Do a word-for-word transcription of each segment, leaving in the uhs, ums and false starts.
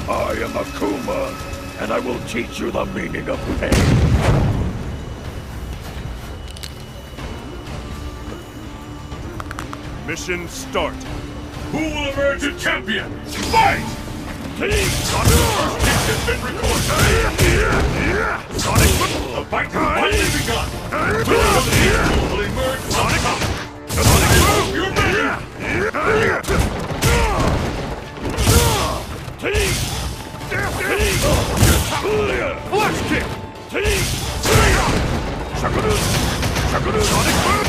I am Akuma, and I will teach you the meaning of pain. Mission start. Who will emerge a champion? Fight! Team! Sonic first kick has been recorded. Sonic, the fight has finally begun. Which one of these two will emerge on top? Sonic, move! You're ready! Team! Team! Flash kick! Team! Shakuru! Shakuru! Sonic move!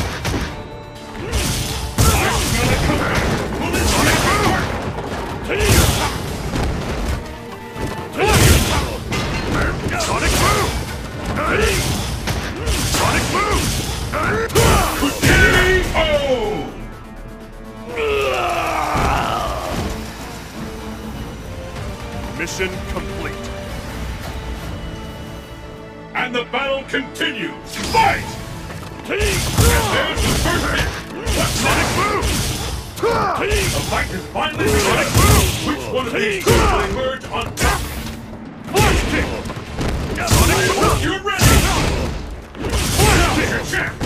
Sonic move! Sonic move! K O! Mission complete. And the battle continues! Fight! And there's the first hit! Sonic move! The fight is finally Sonic move! Which one of these two will emerge on top? Flash kick! Sonic move! You're ready! Flash kick!